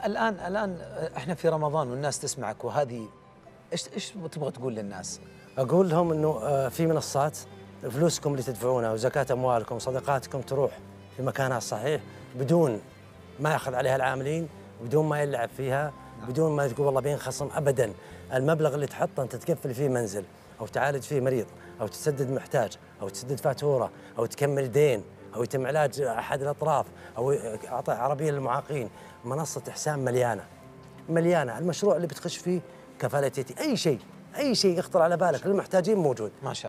الآن احنا في رمضان والناس تسمعك، وهذه ايش تبغى تقول للناس؟ اقول لهم انه في منصات فلوسكم اللي تدفعونها وزكاة اموالكم وصدقاتكم تروح في مكانها الصحيح بدون ما ياخذ عليها العاملين، بدون ما يلعب فيها، بدون ما تقول والله بينخصم ابدا. المبلغ اللي تحطه انت تكفل فيه منزل او تعالج فيه مريض او تسدد محتاج او تسدد فاتوره او تكمل دين او يتم علاج احد الاطراف او اعطي عربيه للمعاقين. منصه احسان مليانه المشروع اللي بتخش فيه كفاله يتيم، اي شيء يخطر على بالك للمحتاجين موجود. ما شاء الله.